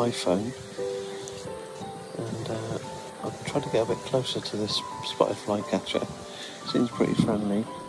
iPhone, and I'll try to get a bit closer to this spotted flycatcher. Seems pretty friendly.